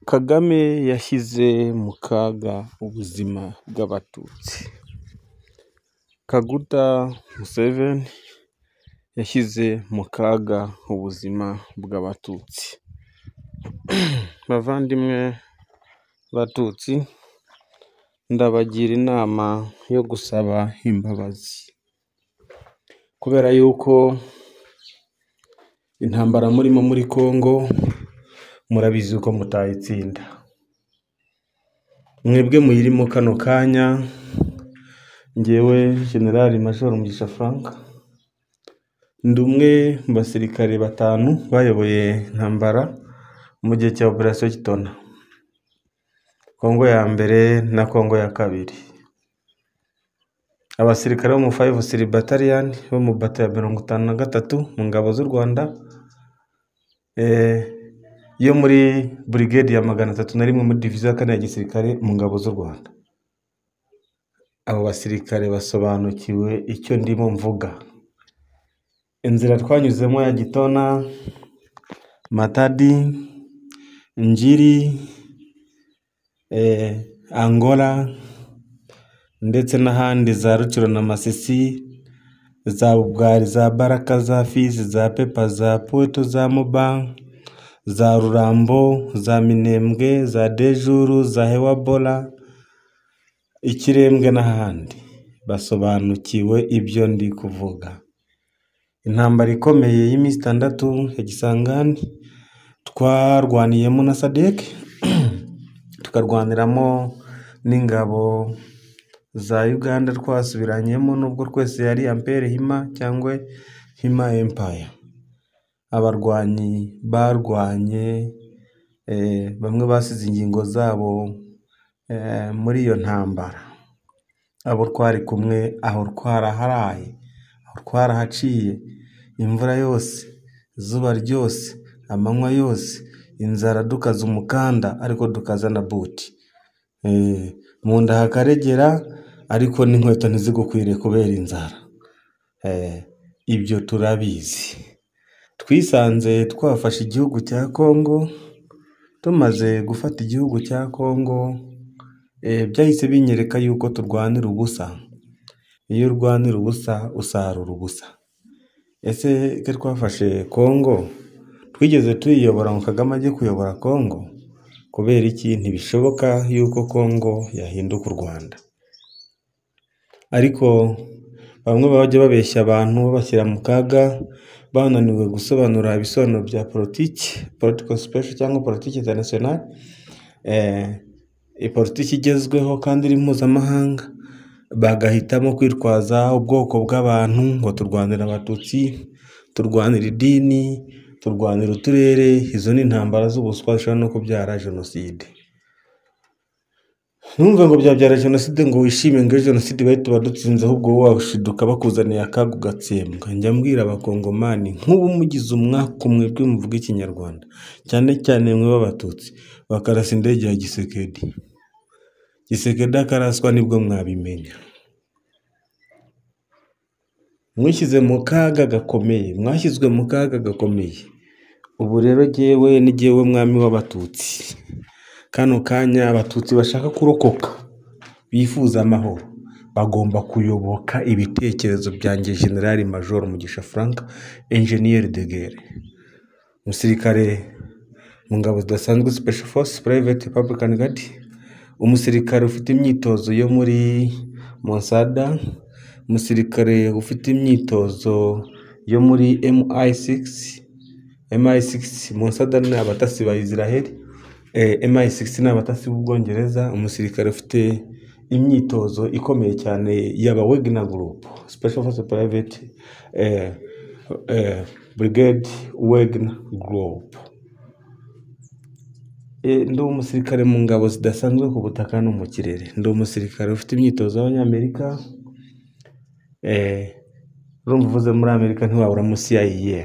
Kagame yashyize mu kaga ubuzima bw'Abatutsi. Kaguta Museveni yashyize mu kaga ubuzima bw'Abatutsi. Bavandimwe Batutsi, ndabagira inama yo gusaba imbabazi, kubera yuko intambara murimo muri Kongo murabizi ko mutayitsinda. Mwebwe muyirimo kano kanya, njyewe General Major Mugisha Frank, ndi umwe mu basirikare 5 bayoboye intambara mu gihe cya Operation Kitona, Kongo ya mbere na Kongo ya kabiri. Abasirikare bo mu 5 Battalion bo mu bata ya 53 mu ngabo z'u Rwanda, yo muri brigade ya 301 muri division ya 4 ya gisirikare mu ngabo z'u Rwanda. Abo basirikare basobanukiwe icyo ndimo mvuga. Inzira twanyuzemo ya Gitona, Matadi, Njiri, Angola ndetse n'ahandi za Ruciro na Masisi, za Bugari, za Baraka, za Fizi, za Pepa, za Pweto, za Moba, za Rurambo, za Minembwe, za Dejuru, za Hewabola, Ikirembwe n'ahandi. Basobanukiwe ibyo ndi kuvuga. Intambara ikomeye y'iminsi 6 ya Gisangani twarwaniyemo na Sadek, tukarwaniramo n'ingabo za Uganda, twasubiranyemo nubwo twese yari Ampere Hima cyangwa Hima Empire. Abarwanyi barwanye, bamwe basize ingingo zabo muri iyo ntambara. Abo twari kumwe aho twaraharaye, aho twarahaciye, imvura yose, zuba ryose, amanywa yose, inzara dukaza umukanda ariko dukaza na buti. Mu nda hakaregera ariko n'inkweto ntizigukwiriye kubera inzara. Ibyo turabizi. Twisanze twafashe igihugu cya Kongo. Tumaze gufata igihugu cya Kongo, byahise binyereka yuko turwanira ubusa. Iyo urwanira ubusa usarura ubusa. Ese ke twafashe Kongo, twigeze tuyiyobora ngo Kagame ajye kuyobora Kongo? Kubera iki? Ntibishoboka yuko Kongo yahinduka u Rwanda. Ariko bamwe bajya babeshya abantu babashyira mu kaga, bananiwe gusobanura ibisobanuro bya political special cyangwa politiki international, politiki igezweho kandi iri mpuzamahanga, bagahitamo kwitwaza ubwoko bw'abantu ngo turwanira Abatutsi, turwanira idini, turwanira uturere. Izo ni intambara z'ubuswa zishobora no kubyara jenoside. Numva ngo byabyara jenoside ngo wishime ngo jenoside bahita badutsinze, ahubwo wowe washiduka bakuzaniye akaga ugatsembwa. Njya mbwira abakongomani, nk'ubu mugize umwaka mwebwe muvuga Ikinyarwanda, cyane cyane mwe b'Abatutsi, bakarasa indege ya Gisekedi. Gisekedi akaraswa nibwo mwabimenya. Mwishyize mu kaga gakomeye, mwashyizwe mu kaga gakomeye. Ubu rero jyewe ni jyewe mwami w'Abatutsi. Kano kanya Abatutsi bashaka kurokoka, bifuza amahoro, bagomba kuyoboka ibitekerezo byanjye General Major Mugisha Frank, Engineer de Guerre, umusirikare mu ngabo zidasanzwe Special Force Private Republican Guard, umusirikare ufite imyitozo yo muri Monsada, umusirikare ufite imyitozo yo muri MI6 Monsada ni abatasi ba Israel, MI6 ni abatasi b'Ubwongereza, umusirikare ufite imyitozo ikomeye cyane y'aba Wagner Group, Special Force Private Brigade Wagner Group. Ndi umusirikare mu ngabo zidasanzwe ku butaka no mu kirere. Ndi umusirikare ufite imyitozo y'Abanyamerika. Urumva uvuze muri Amerika ntiwabura mu CIA.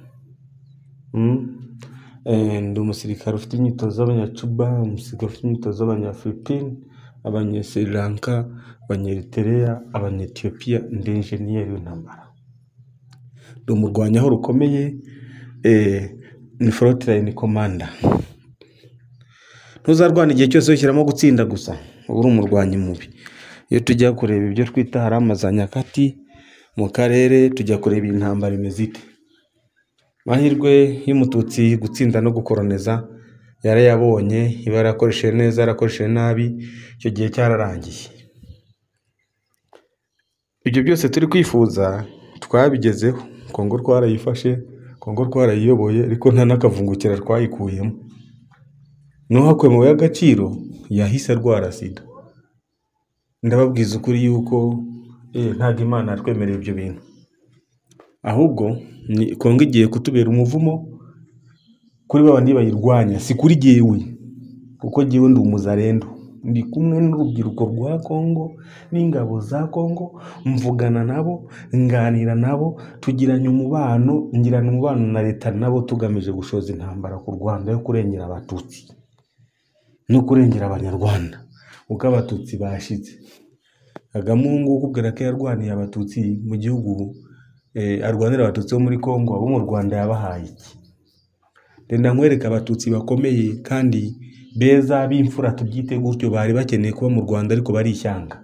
Ndi umusirikare ufite imyitozo y'Abanyacuba, umusirikare ufite imyitozo y'Abanyafilipine, Abanya-Sri Lanka, Abanya-Eritrea, Abanya-Ethiopia. Ndi engineer w'intambara. Ndi umurwanyaho rukomeye, ni frontline commander. ntuzarwana igihe cyose wishyiramo gutsinda gusa, uba uri umurwanyi mubi. Iyo tujya kureba ibyo twita harama za Nyakati mu karere, tujya kureba intambara imeze ite. Amahirwe y'umututsi gutsinda no gukoroneza yarayabonye, iba yarakoresheje neza yarakoresheje nabi, icyo gihe cyararangiye. Ibyo byose turi kwifuza twabigezeho. Kongo twarayifashe, Kongo twarayiyoboye, ariko nta n'akavungukira twayikuyemo. N'uhakuye mu y'agaciro yahise arwara sida. Ndababwiza ukuri yuko ntabwo Imana yatwemereye ibyo bintu, ahubwo Kongo igiye kutubera umuvumo kuri babandi bayirwanya, si kuri jyewe, kuko jyewe ndi umuzarendo, ndi kumwe n'urubyiruko rwa Kongo n'ingabo za Kongo, mvugana nabo, nganira nabo, ngirana umubano na leta nabo, tugamije gushoza intambara ku Rwanda yo kurengera abatutsi no kurengera abanyarwanda, kuko abatutsi bashize. Kagame ukubwira ko yarwaniye abatutsi mu gihugu, arwanira abatutsi bo muri Kongo, abo mu Rwanda yabahaye iki? Ndenda nkwereka abatutsi bakomeye kandi beza b'imfura, tubyite gutyo, bari bakeneye kuba mu Rwanda ariko bari ishyanga.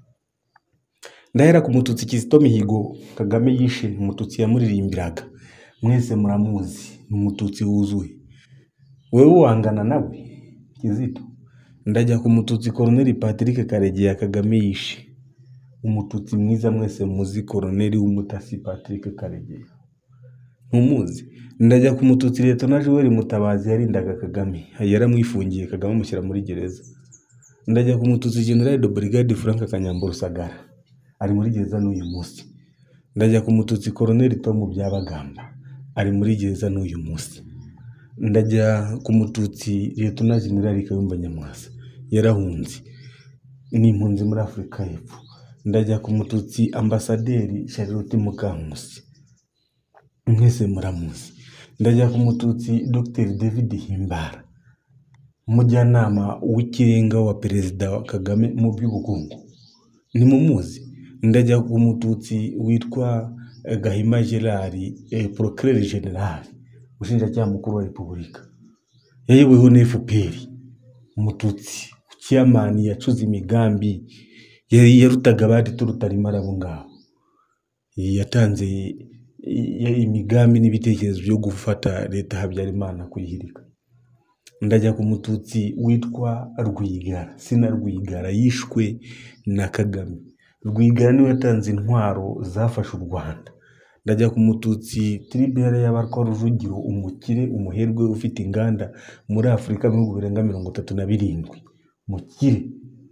Ndahera ku mututsi Kizito Mihigo Kagame yishe, umututsi yamuririmbiraga, mwese muramuzi, ni umututsi wuzuye. Wewe wangana nawe Kizito? Ndajya ku mututsi Colonel Patrick Karegeya Kagame yishe, umututsi mwiza mwese muzi, Colonel w'umutasi Patrick Karegeya, ntumuzi? Ndajya ku mututsi Lt Joel Mutabazi yarindaga Kagame, yaramwifungiye Kagame amushyira muri gereza. Ndajya ku mututsi General de Brigade Frank Kanyambo Rusagara, ari muri gereza n'uyu munsi. Ndajya ku mututsi Colonel Tom Byabagamba, ari muri gereza n'uyu munsi. Ndajya ku mututsi Lt General Kayumba Nyamwasa, yarahunze, ni impunzi muri Afurika y'Epfo. Ndajya ku mututsi Ambasaderi Charlotte Mukankusi, mwese muramuzi. Ndajya ku mututsi Dr David Himbara, umujyanama w'ikirenga wa perezida wa Kagame mu by'ubukungu, ni mumuzi? Ndajya ku mututsi witwa Gahima Gerard, Procureur General, umushinjacyaha mukuru wa Repubulika, yayoboweho na FPR. Umututsi chairman yacuze imigambi yarutaga abandi turutarimo abo ngabo, yatanze imigambi n'ibitekerezo byo gufata leta Habyarimana kuyihirika. Ndajya ku mututsi witwa Rwigara, Sina Rwigara, yishwe na Kagame. Rwigara niwe yatanze intwaro zafashe u Rwanda. Ndajya ku mututsi Tribert y'abarwa Rujugiro, umukire, umuherwe ufite inganda muri Afurika mu bihugu birenga 37, mukire.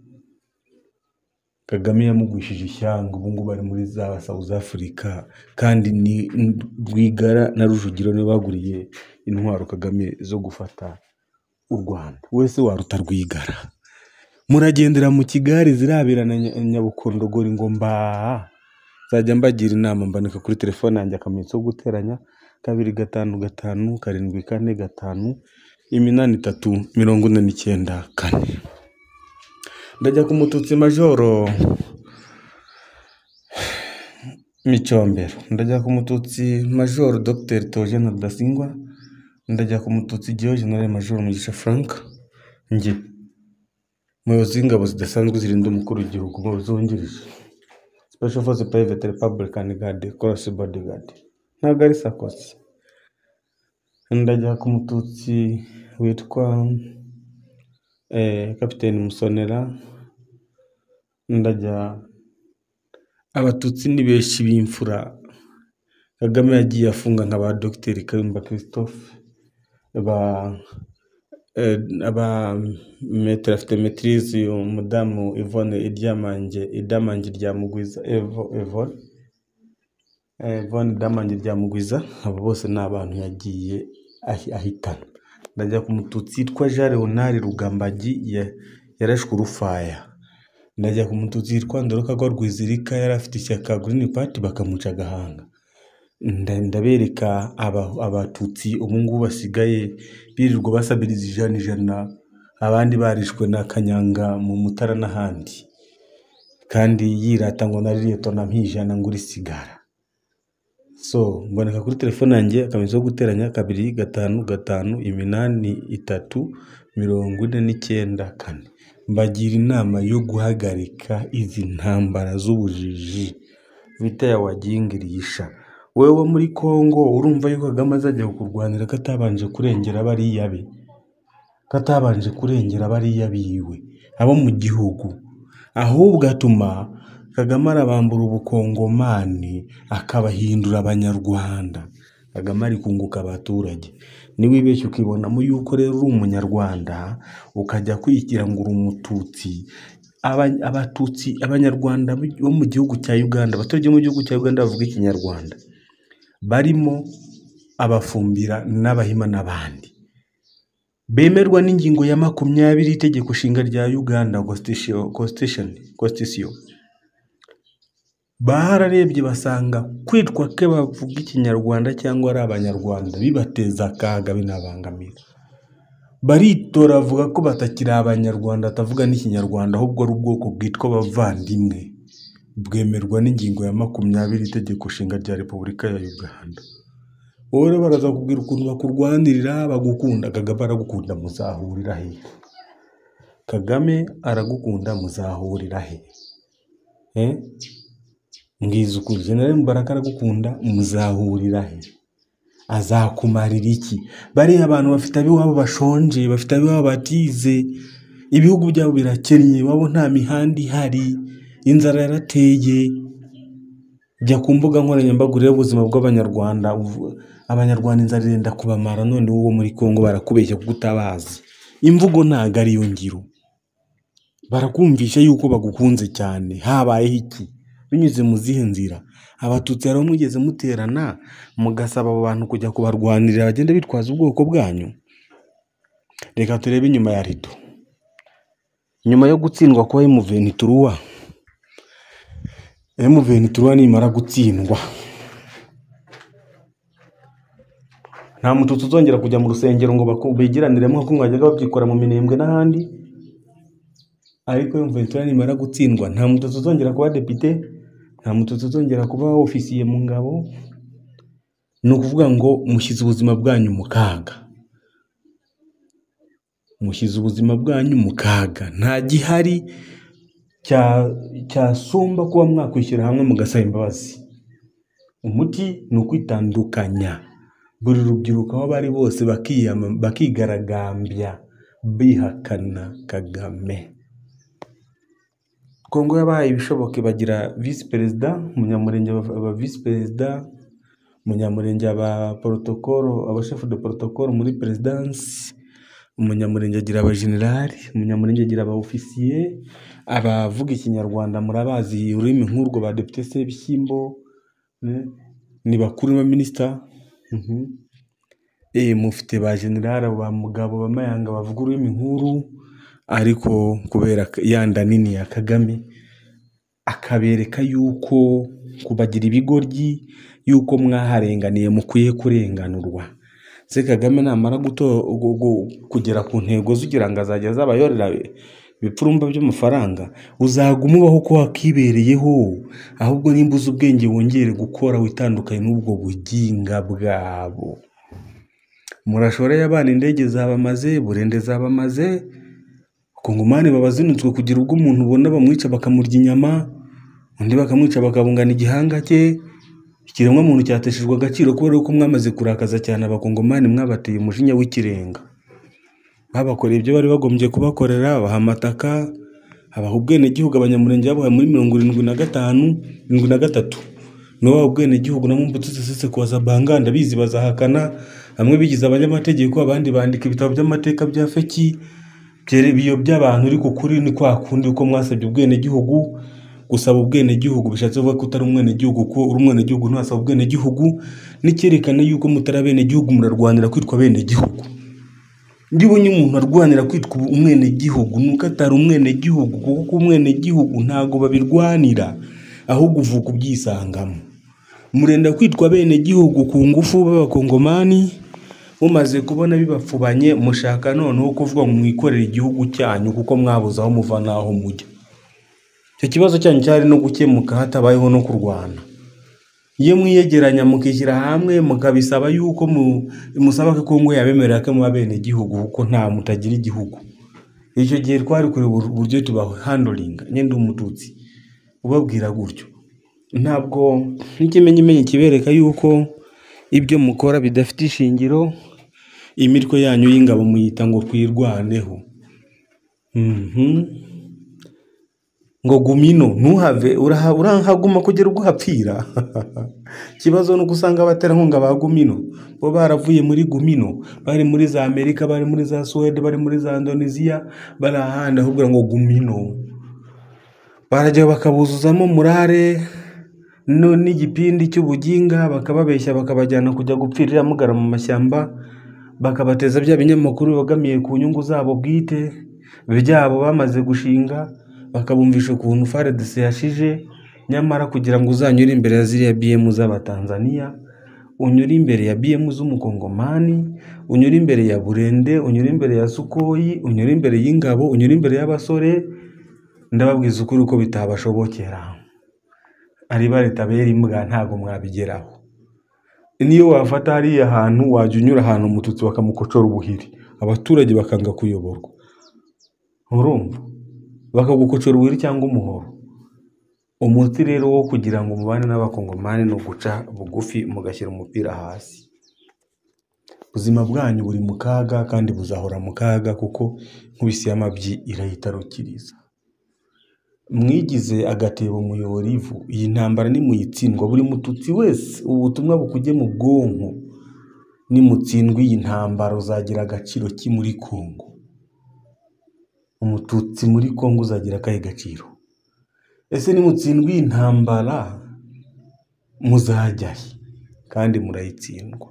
Kagame yamugwishije ishyanga, ubu ngubu bari muri za South Africa, kandi ni Rwigara na Rujugiro niwe baguriye intwaro Kagame zo gufata u Rwanda. Wese waruta Rwigara? Muragendera mu Kigali zirabirana Nyabukondogori ngo mba zajya mbagira inama, mbanika kuri telefone yanjye akamenyetso ko guteranya 255 745 83 Ndajya ku mututsi Majoro Micombero, ndajya ku mututsi Majoro Dr Theogene Rudasingwa, ndajya ku mututsi General Major Mugisha Frank, nge umuyobozi w'ingabo zidasanzwe zirinda umukuru w'igihugu, umuyobozi wungirije Special Force Private Republican Guard, Chorus Bodyguard, ntabwo ari sakosi. Ndajya ku mututsi witwa Kapiteni Musonera. Ndajya abatutsi ni benshi b'imfura Kagame yagiye afunga nk'aba Dr Kayumba Christophe, aba Maître afite maîtrise umudamu Yvonne Idamange rya Mugwiza, Yvonne Idamange rya Mugwiza, abo bose ni abantu yagiye ahitana. Ndajya ku mututsi yitwa Jean Leonard Rugambagi, yarashwe urufaya. Ndajya ku mututsi yitwa Ndoroka Rwizirika, yari afite ishyaka Green Party bakamuca agahanga. Ndabereka abatutsi ubu ngubu basigaye birirwa basabiriza ijana, abandi barishwe na Kanyanga mu Mutara n'ahandi, kandi yirata ngo nari Lt Mpijana nguri sigara. so mboneka kuri telefone yanjye akamenyetso ko guteranya 2558349 mbagira inama yo guhagarika izi ntambara z'ubujiji vita ya wajingirisha. Wewe muri Kongo urumva yuko Kagame azajya kurwanira katabanje kurengera bariya be, katabanje kurengera bariya biwe abo mu gihugu, ahubwo atuma Kagame arabambura ubukongomani akabahindura abanyarwanda. Kagame ari kunguka abaturage. Niwibeshye ukibonamo yuko rero uri umunyarwanda ukajya kwigira ngo uri umututsi, abatutsi abanyarwanda bo mu gihugu cya Uganda, abaturage mu gihugu cya Uganda bavuga ikinyarwanda barimo abafumbira n'abahima n'abandi bemerwa n'ingingo ya 20 itegeko nshinga rya Uganda constitution. Bararebye basanga kwitwa ke bavuga ikinyarwanda cyangwa ari abanyarwanda bibateza akaga binabangamira. Baritora avuga ko batakira abanyarwanda atavuga n'ikinyarwanda ahubwo ari ubwoko bwitwa bavandimwe bwemerwa n'ingingo ya 20 itegeko nshinga rya Repubulika ya Uganda. Wowe baraza kubwira ukuntu bakurwanirira bagukunda. Kagame aragukunda muzahurira he? Kagame aragukunda muzahurira he? Ngize ukuri General Mubaraka aragukunda muzahurira he? Azakumarira iki? Bari abantu bafite abiwabo bashonje, bafite abiwabo batize, ibihugu byabo birakennye, wabo nta mihanda ihari, inzara yarateye. Jya ku mbuga nkoranyambaga urebe ubuzima bw'abanyarwanda, abanyarwanda inzara irenda kubamara, none wowe muri Kongo barakubeshya kuko utabazi. Imvugo ntago ari yo ngiro. Barakumvisha yuko bagukunze cyane. Habayeho iki? Binyuze mu zihe nzira? Abatutsi rero mugeze muterana mugasaba abo bantu kujya kubarwanirira bagende bitwaza ubwoko bwanyu. Reka turebe inyuma ya rido. Nyuma yo gutsindwa kwa M23 nimara gutsindwa, nta mututsi uzongera kujya mu rusengero ngo begiraniremo ko mwajyaga babyikora mu Minembwe n'ahandi. Ariko M23 nimara gutsindwa, nta mututsi uzongera kuba depite, nta mututsi uzongera kuba ofisiye mu ngabo. Ni ukuvuga ngo mushyize ubuzima bwanyu mu kaga. Mushyize ubuzima bwanyu mu kaga. Nta gihari cyasumba kuba mwakwishyira hamwe mugasaba imbabazi. Umuti ni ukwitandukanya. Buri rubyiruko aho bari bose bakigaragambya bihakana Kagame. Kongo yabaye ibishoboke bagira vice perezida, umunyamurenge aba vice perezida, umunyamurenge aba protocole, aba chef de protocole muri presidence, umunyamurenge agira aba general, umunyamurenge agira aba officier, abavuga ikinyarwanda murabazi ururimi nk'urwo ba deputy Sebishyimbo, ni bakuru ba minister. Mufite ba general ba Mugabo ba Mayanga bavuga ururimi nk'uru, ariko kubera yanda nini ya Kagame akabereka yuko kubagira ibigoryi, yuko mwaharenganiye mukwiye kurenganurwa. Se Kagame namara kugera ku ntego zugira ngo azajya zabayorera ibipfurumba by'amafaranga, uzagumubaho ko wakibereyeho, ahubwo nimbuza ubwenge wongere gukora witandukanye n'ubwo buginga bwabo. Murashora y'abana indege zabamaze, burende zabamaze, Kongomani babazinutswe kugira ubwo umuntu ubona bamwica bakamurya inyama, undi bakamwica bakabungana igihanga cye. Ikiremwa muntu cyateshejwe agaciro kubera ko mwamaze kurakaza cyane abakongomani, mwabateye umujinya w'ikirenga. Babakoreye ibyo bari bagombye kubakorera, bahamataka, abaha ubwene gihugu abanyamurenge babaye muri 73. No ubwene gihugu na mumbutse sese kwaza banganda bizi bazahakana, bamwe bigize abanyamategeko, abandi bandika ibitabo by'amateka bya feki. Biyo by'abantu uri kukuri ni kwa kundi uko mwasabye ubwene gihugu. Gusaba ubwene gihugu bishatse kuvuga ko utari umwene gihugu, ko uri umwene gihugu ntasaba ubwene gihugu, n'icyerekana yuko mutarabene gihugu murarwanira kwitwa bene gihugu. Ndibonye umuntu arwanira kwitwa umwene gihugu nuko atari umwene gihugu, kuko umwene gihugu ntago babirwanira, ahubwo uvuka ubyisangamo. Murenda kwitwa bene gihugu ku ngufu b'abakongomani, mumaze kubona bibapfubanye mushaka noneho kuvuga ngo mwikorere igihugu cyanyu kuko mwabuze aho muva naho mujya. Icyo kibazo cyanyu cyari no gukemuka hatabayeho no kurwana. iyo mwiyegeranya mukishyira hamwe mukabisaba yuko musaba ko Kongo yabemerera ko muba bene igihugu kuko nta mutagira igihugu, icyo gihe twari kureba uburyo tubahandoringa. Nyine umututsi ubabwira gutyo, ntabwo n'ikimenyimenyi kibereka yuko ibyo mukora bidafite ishingiro, imitwe yanyu y'ingabo muyita ngo twirwaneho. Ngo gumino ntuhave urahaguma kugera ubwo hapfira. Ikibazo ni uko usanga abaterankunga ba gumino bo baravuye muri gumino, bari muri za Amerika, bari muri za Suwede, bari muri za Indonesia, bari ahandi ahubwo ngo gumino barajya bakabuzuzamo murare n'igipindi cy'ubuginga, bakababeshya bakabajyana kujya gupfirira mugara mu mashyamba, bakabateza bya binyamakuru bibogamiye ku nyungu zabo bwite byabo bamaze gushinga, bakabumvisha ukuntu FARDC yashije. Nyamara kugira ngo uzanyure imbere ya ziriya BM z'Abatanzania, unyure imbere ya BM z'Umukongomani, unyure imbere ya Burende, unyure imbere ya Sukoyi, unyure imbere y'ingabo, unyure imbere y'abasore, ndababwiza ukuri uko bitabashobokera. Ari baritabera imbwa ntago mwabigeraho. Niyo wafata hariya hantu wajya unyura ahantu umututsi bakamukocora ubuhiri, abaturage bakanga kuyoborwa, urumva, bakagukocora ubuhiri cyangwa umuhoro. Umuti rero wo kugira ngo mubane n'Abakongomani no guca bugufi mugashyira umupira hasi. Ubuzima bwanyu buri mu kaga kandi buzahora mu kaga kuko nkubisi y'amabyi irayitarukiriza. Mwigize agatebo muyobora ivu, iyi ntambara nimuyitsindwa, buri mututsi wese ubutumwa bukujye mu bwonko, nimutsindwa iyi ntambara uzagira agaciro ki muri Kongo. Umututsi muri Kongo uzagira akahe gaciro? Ese nimutsindwa iyi ntambara muzajyahe? Kandi murayitsindwa.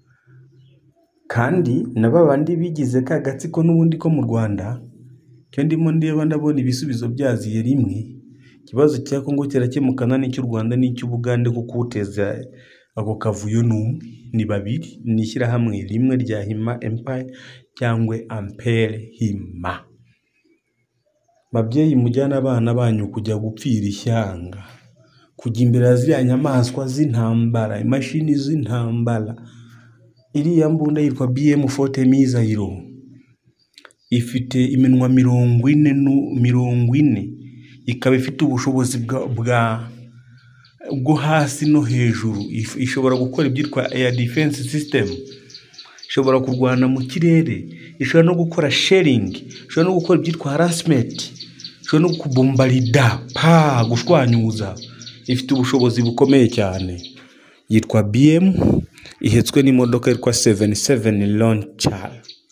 Kandi n'ababandi bigize ka gatsiko n'ubundi ko mu Rwanda, cyo ndimo ndeba ndabona ibisubizo byaziye rimwe. Ikibazo cya Kongo kirakemukana n'icy'u Rwanda n'icy'Ubugande kuko uteza ako kavuyo ni babiri, nishyira hamwe rimwe rya Hima Empire cyangwa Ampere Hima. Babyeyi mujyana abana banyu kujya gupfira ishyanga, kujya imbere ya ziriya nyamaswa z'intambara, imashini z'intambara. Iriya mbunda yitwa BM40 Missile, ifite iminwa 40, ikaba ifite ubushobozi bwo hasi no hejuru. Ishobora gukora ibyitwa air defense system, ishobora kurwana mu kirere, ishobora no gukora shelling, ishobora no gukora ibyitwa harassment, ishobora no kubombarida gushwanyuza. Ifite ubushobozi bukomeye cyane. Yitwa BM, ihetswe n'imodoka yitwa 77 launcher,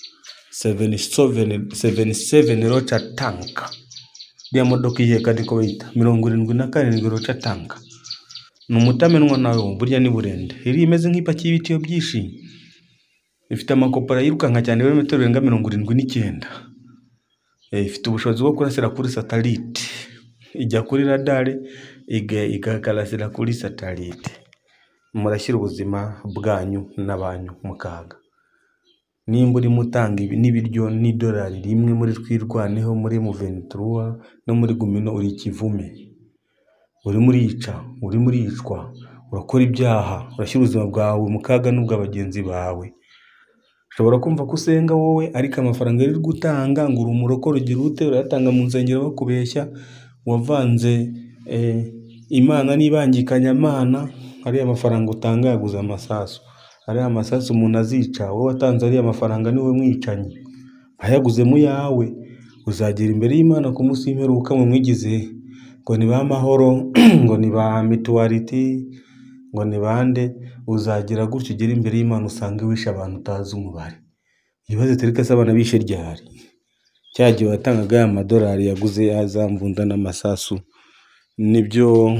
77 launcher tank. Dia modoka iheka diko bita 74 launcher tank. Numutamenwa nawe burya ni Burende. Iri imeze nk'ipaki y'ibitiyo byinshi. Ifite amakopera yirukanka cyane ibirometero birenga 79. Ifite ubushobozi bwo kurasira kuri satellite, ijya kuri radar igakarasira kuri satellite. Murashyira ubuzima bwanyu n'abanyu mu kaga. Nimba uri mutanga n'ibiryo n'idolari rimwe muri twirwaneho muri M23 no muri gumino uri kivume, uri murica, uri muricwa, urakora ibyaha, urashyira ubuzima bwawe mu kaga n'ubw'abagenzi bawe. Ushobora kumva ko usenga wowe ariko amafaranga uri gutanga ngo urumurokoro ugira ute, urayatanga mu nsengero bakubeshya, wavanze Imana n'ibangikanyamana. Ari amafaranga utanga yaguza amasasu, ari amasasu umuntu azica, wowe watanze ari amafaranga niwe mwicanyi, ayaguze mu yawe. Uzagera imbere y'Imana ku munsi w'imperuka mu mwigize ngo ni ba mahoro, ngo ni ba mutuality, ngo ni bande. Uzagira gutyo ugera imbere y'Imana usange wishe abantu utazi umubare. Ibaze tereka sabana bishe ryari, cyagiye watangaga ya madolari yaguze yazambunda n'amasasu, nibyo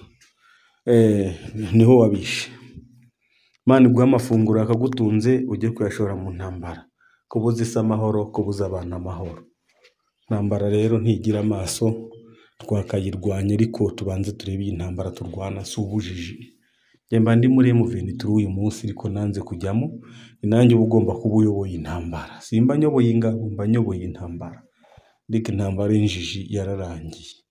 niho wabishe. Imana iguha amafunguro akagutunze ujye kuyashora mu ntambara, kubuza isi amahoro, kubuza abantu amahoro. Ntambara rero ntigira amaso, twakayirwanya ariko tubanze turebe iyi ntambara turwana si ubujiji. Njye ndi muri M23 uyu munsi ariko nanze kujyamo, nanjye uba ugomba kuba uyoboye intambara. Simba nyoboye ingabo, mba nyoboye intambara. Ndike intambara y'injiji yararangiye.